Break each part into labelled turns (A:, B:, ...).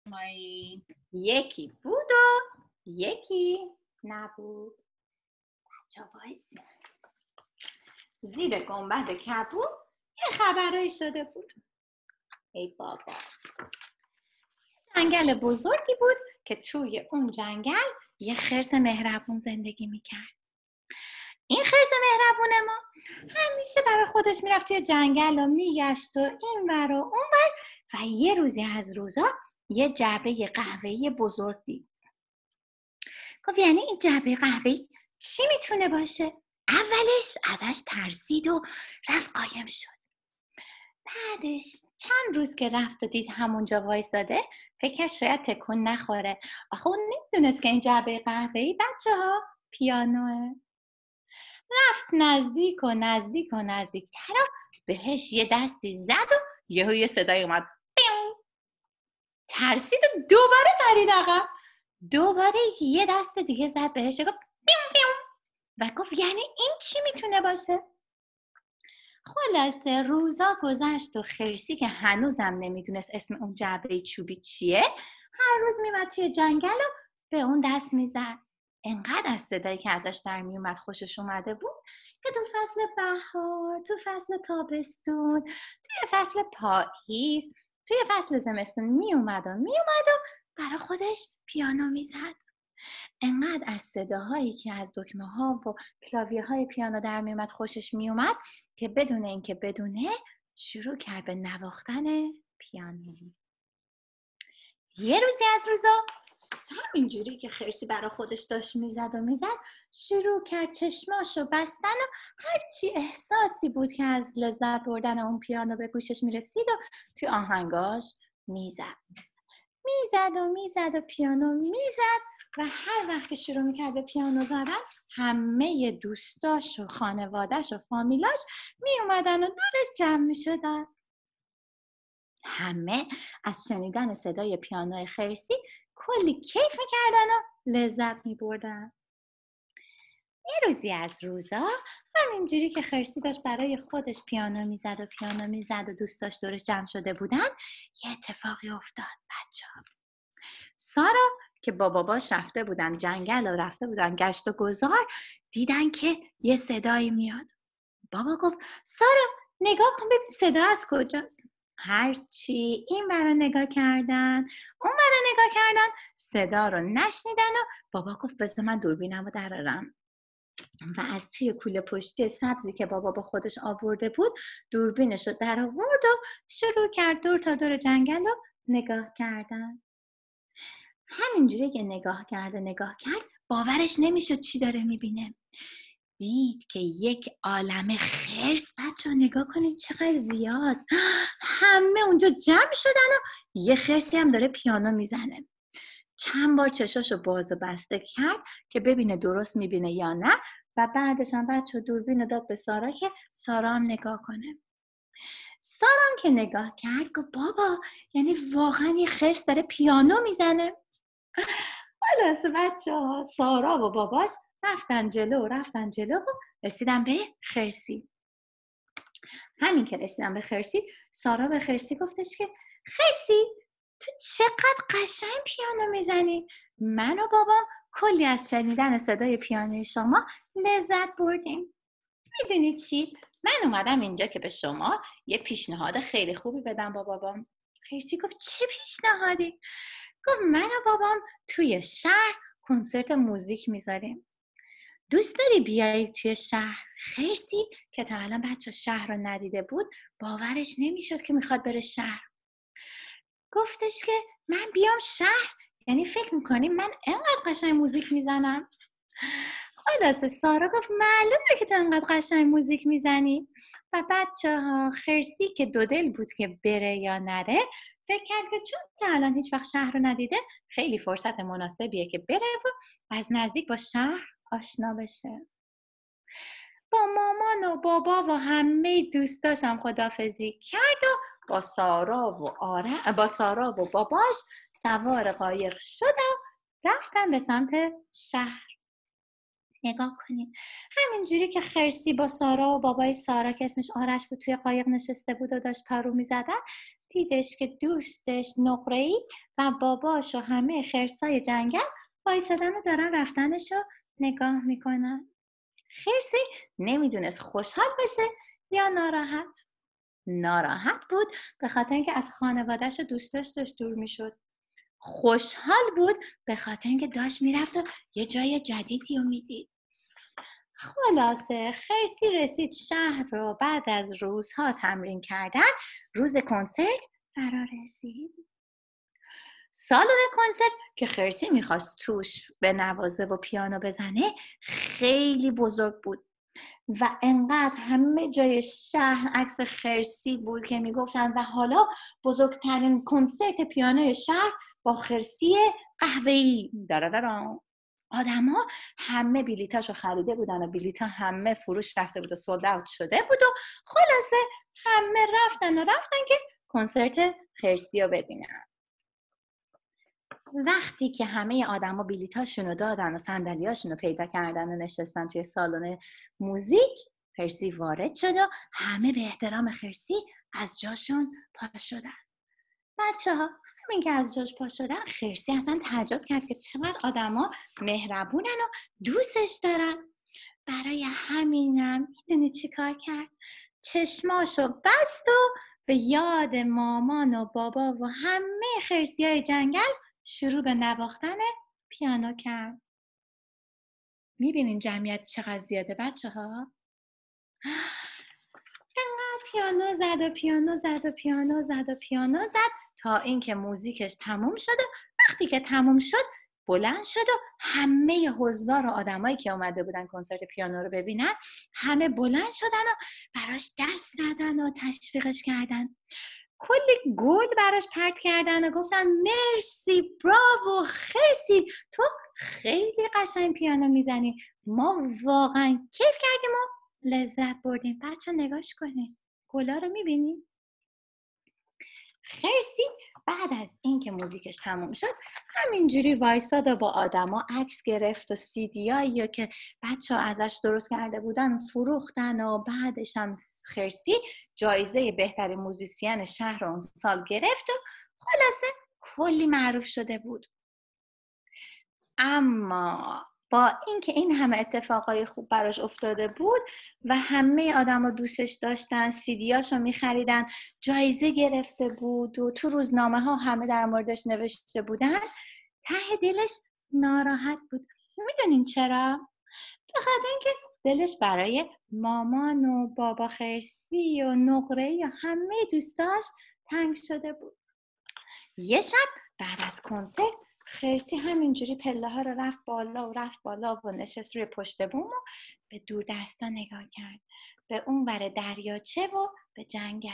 A: مایی
B: یکی بود و یکی نبود. بچه وایسی. زیر گنبد کبود یه خبرایی شده بود. ای بابا، جنگل بزرگی بود که توی اون جنگل یه خرس مهربون زندگی میکرد. این خرس مهربون ما همیشه برای خودش میرفت توی جنگل و میگشت و این ور و اون ور و یه روزی از روزا یه جعبه قهوه‌ای بزرگ دید. گفت یعنی این جعبه قهوه‌ای چی میتونه باشه؟ اولش ازش ترسید و رفت قایم شد. بعدش چند روز که رفت و دید همونجا وایساده فکر شاید تکون نخوره. آخه اون نمیدونست که این جعبه قهوه‌ای بچه‌ها پیانوه. رفت نزدیک و نزدیکتر و بهش یه دستی زد و یه صدای اومد پیون. ترسید و دوباره پرید عقب. دوباره یه دست دیگه زد بهش و گفت پیون پیون و گفت یعنی این چی میتونه باشه؟ خلاصه روزا گذشت و خرسی که هنوزم نمیدونست اسم اون جعبه چوبی چیه هر روز میمد توی جنگل و به اون دست میزد. انقدر از صدایی که ازش در میومد خوشش اومده بود که تو فصل بهار، تو فصل تابستون، توی فصل پاییز، توی فصل زمستون میومد و برای خودش پیانو میزد. انقدر از صداهایی که از دکمه ها و کلاویه های پیانو در میومد خوشش میومد که بدون اینکه بدونه شروع کرد به نواختن پیانو. یه روزی از روزا همینجوری که خرسی برای خودش داشت میزد شروع کرد چشماشو بستن و هرچی احساسی بود که از لذت بردن اون پیانو به گوشش میرسید و توی آهنگاش میزد و پیانو میزد و هر وقت که شروع میکرد به پیانو زدن همه دوستاش و خانوادهش و فامیلاش میومدن و دورش جمع میشدن. همه از شنیدن صدای پیانوی خرسی کلی کیف میکردن و لذت میبردن. یه روزی از روزا همینجوری که خرسی داشت برای خودش پیانو میزد و دوستاش دورش جمع شده بودن یه اتفاقی افتاد بچه‌ها. سارا که با باباش رفته بودن جنگل و رفته بودن گشت و گذار دیدن که یه صدایی میاد. بابا گفت سارا نگاه کن ببین صدا از کجاست. هرچی این برا نگاه کردن اون برا نگاه کردن صدا رو نشنیدن و بابا گفت بذار من دوربینم رو درارم و از توی کوله پشتی سبزی که بابا با خودش آورده بود دوربینش رو در آورد و شروع کرد دور تا دور جنگل رو نگاه کردن. همینجوری که نگاه کرد باورش نمیشد چی داره میبینه. دید که یک عالمه خرس، بچه ها نگاه کنید چقدر زیاد، همه اونجا جمع شدن و یه خرسی هم داره پیانو میزنه. چند بار چشاشو باز و بسته کرد که ببینه درست میبینه یا نه و بعدش هم بچه دوربین داد به سارا که سارا هم نگاه کنه. سارا هم که نگاه کرد گفت بابا یعنی واقعا یه خرس داره پیانو میزنه. خلاصه بچه‌ها سارا و باباش رفتن جلو و رسیدن به خرسی. همین که رسیدن به خرسی سارا به خرسی گفتش که خرسی تو چقدر قشنگ پیانو میزنی. من و بابام کلی از شنیدن صدای پیانوی شما لذت بردیم. میدونید چی؟ من اومدم اینجا که به شما یه پیشنهاد خیلی خوبی بدم با بابام. خرسی گفت چه پیشنهادی؟ گفت من و بابام توی شهر کنسرت موزیک میذاریم. دوست داری بیایی توی شهر؟ خرسی که تا الان بچه شهر رو ندیده بود باورش نمیشد که میخواد بره شهر. گفتش که من بیام شهر؟ یعنی فکر میکنی من انقدر قشنگ موزیک میزنم؟ خلاصه سارا گفت معلومه که تو انقدر قشنگ موزیک میزنی. و بچه ها خرسی که دو دل بود که بره یا نره فکر کرد که چون تا الان هیچ وقت شهر رو ندیده خیلی فرصت مناسبیه که بره و از نزدیک با شهر آشنا بشه. با مامان و بابا و همه دوستاش هم خداحافظی کرد و با سارا و باباش سوار قایق شد و رفتن به سمت شهر. نگاه کنید همینجوری که خرسی با سارا و بابای سارا که اسمش آرش بود توی قایق نشسته بود و داشت پارو میزدن دیدش که دوستش نقره‌ای و باباش و همه خرسای جنگل وایسادن و دارن رفتنش رو نگاه میکنن. خرسی نمیدونست خوشحال بشه یا ناراحت. ناراحت بود به خاطر اینکه از خانواده‌اش و دوستاش داشت دور میشد. خوشحال بود به خاطر اینکه داشت میرفت و یه جای جدیدی رو میدید. خلاصه خرسی رسید شهر رو. بعد از روزها تمرین کردن روز کنسرت فرا رسید. سالن کنسرت که خرسی میخواست توش به نوازه و پیانو بزنه خیلی بزرگ بود و انقدر همه جای شهر عکس خرسی بود که میگفتن و حالا بزرگترین کنسرت پیانوی شهر با خرسی قهوه‌ای. آدما همه بلیتاشو خریده بودن و بلیتا همه فروش رفته بود و سولد اوت شده بود و خلاصه همه رفتن که کنسرت خرسی رو ببینن. وقتی که همه آدما بلیتاشون رو دادن و صندلیاشون رو پیدا کردن و نشستن توی سالن موزیک، خرسی وارد شد و همه به احترام خرسی از جاشون پا شدن. بچه‌ها همین که از جاش پا شدن خرسی اصلا تعجب کرد که چقدر آدما مهربونن و دوستش دارن. برای همینم میدونی چی کار کرد؟ چشماشو بست و به یاد مامان و بابا و همه خرسیای جنگل شروع به نواختن پیانو کرد. میبینین جمعیت چقدر زیاده بچه‌ها؟ انقدر پیانو زد تا اینکه موزیکش تموم شد و وقتی که تموم شد بلند شد و همه حضار و آدمایی که اومده بودن کنسرت پیانو رو ببینن همه بلند شدن و براش دست زدن و تشویقش کردن. کلی گل براش پرت کردن و گفتن مرسی، براوو، خرسی، تو خیلی قشنگ پیانو میزنی، ما واقعا کیف کردیم و لذت بردیم. بچه نگاش کنید، گلا رو میبینید؟ خرسی بعد از اینکه موزیکش تموم شد همینجوری وایساد و با آدما عکس گرفت و سیدیایی که بچه‌ها ازش درست کرده بودن فروختن و بعدش هم خرسی جایزه بهترین موزیسین شهر اون سال گرفت و خلاصه کلی معروف شده بود. اما با اینکه این همه اتفاقای خوب براش افتاده بود و همه آدما دوستش داشتن، سیدیاشو میخریدن، جایزه گرفته بود و تو روزنامه ها همه در موردش نوشته بودن، ته دلش ناراحت بود. میدونین چرا؟ بخاطر اینکه دلش برای مامان و بابا خرسی و نقره‌ای و همه دوستاش تنگ شده بود. یه شب بعد از کنسرت خرسی همینجوری پله ها رو رفت بالا و نشست روی پشت بوم و به دور دستا نگاه کرد، به اون ور دریاچه و به جنگل.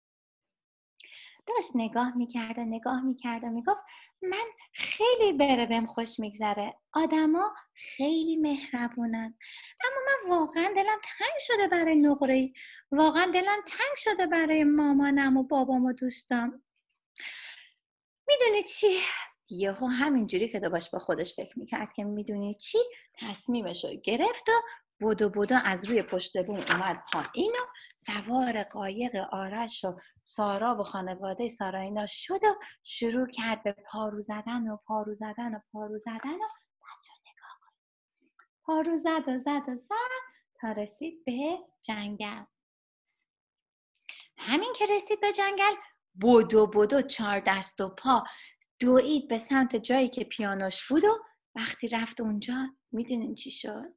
B: داشت نگاه میکرد و میگفت من خیلی بهم خوش میگذره، آدما خیلی مهربونن، اما من واقعا دلم تنگ شده برای نقره‌ای، واقعا دلم تنگ شده برای مامانم و بابام و دوستام. میدونی چی؟ یهو همینجوری که باش با خودش فکر میکرد که میدونی چی؟ تصمیمشو گرفت و بدو از روی پشت بوم اومد پایین و سوار قایق آرش و سارا و خانواده سارا اینا شد و شروع کرد به پارو زدن و بچه نگاه کن. پارو زد تا رسید به جنگل. همین که رسید به جنگل بدو 4 دست و پا دوید به سمت جایی که پیانوش بود و وقتی رفت اونجا میدونین چی شد؟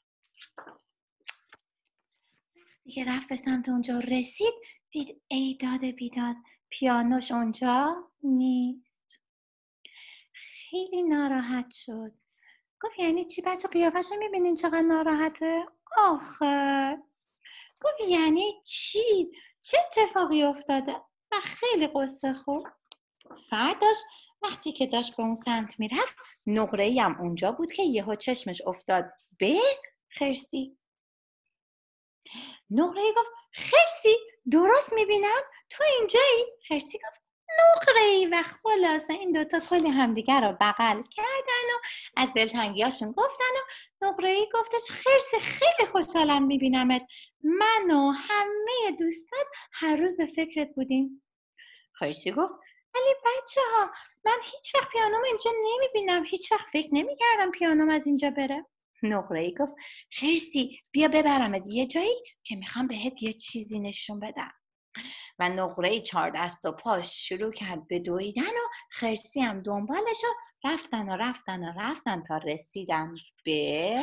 B: وقتی که رفت به سمت اونجا رسید دید ای داد بیداد پیانوش اونجا نیست. خیلی ناراحت شد. گفت یعنی چی بچه؟ قیافش رو میبینین چقدر ناراحته؟ آخه گفت یعنی چی؟ چه اتفاقی افتاده؟ و خیلی قصه خورد. فرداش وقتی که داشت به اون سمت میرفت نقره‌ای هم اونجا بود که یهو چشمش افتاد به خرسی. نقره‌ای گفت خرسی درست میبینم تو اینجایی؟ خرسی گفت نقره‌ای. و خلاصه این دوتا کلی همدیگر رو بغل کردن و از دلتنگیاشون گفتن و نقره‌ای گفتش خرسی خیلی خوشحالم میبینمت، من و همه دوستات هر روز به فکرت بودیم. خرسی گفت ولی بچه ها من هیچ وقت پیانوم اینجا نمیبینم، هیچ وقت فکر نمیکردم پیانوم از اینجا بره. نقره‌ای گفت خرسی بیا ببرمت یه جایی که میخوام بهت یه چیزی نشون بدم. و نقره‌ای 4 دست و پاش شروع کرد به دویدن و خرسی هم دنبالش و رفتن تا رسیدن به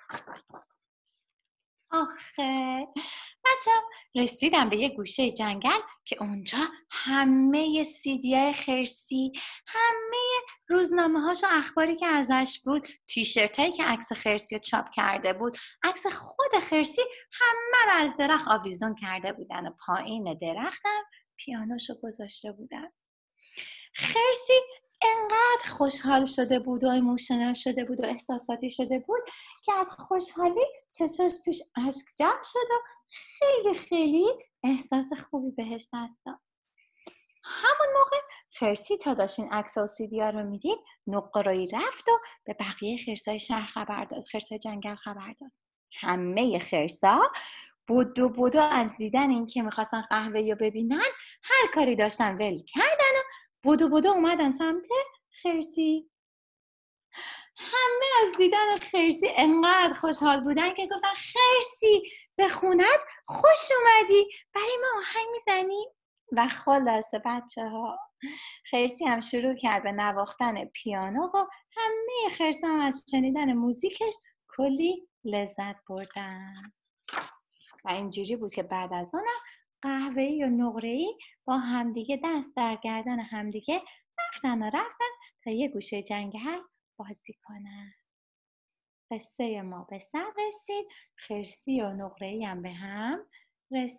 B: آخه رسیدم به یه گوشه جنگل که اونجا همه سیدیای خرسی، همه روزنامه هاش و اخباری که ازش بود، تیشرتایی که عکس خرسی رو چاپ کرده بود، عکس خود خرسی، همه رو از درخت آویزون کرده بودن و پایین درختم پیانوشو گذاشته بودن. خرسی انقدر خوشحال شده بود و ایموشنال شده بود و احساساتی شده بود که از خوشحالی چشاش توش اشک جمع شد و خیلی احساس خوبی بهش دست داد. همون موقع خرسی تا داشت این عکس و سیدیا رو میدید، نقره‌ای رفت و به بقیه خرسای شهر خبر داد، خرسای جنگل خبر داد. همه خرسا بدو از دیدن این که میخواستن قهوه رو ببینن هر کاری داشتن ول کردن و بدو اومدن سمت خرسی. همه از دیدن خرسی انقدر خوشحال بودن که گفتن خرسی به خونت خوش اومدی، برای ما آهنگ میزنی؟ و خلاصه بچه ها خرسی هم شروع کرد به نواختن پیانو و همه خرسا هم از شنیدن موزیکش کلی لذت بردن. و اینجوری بود که بعد از اونم قهوه‌ای و نقره‌ای با همدیگه دست در گردن همدیگه رفتن تا یه گوشه جنگل بازی کنن. قصه ما به سر رسید، خرسی و نقره‌ای هم به هم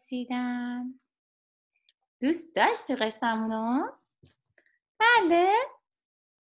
B: رسیدن. دوست داشتی قصه‌مونو؟ بله؟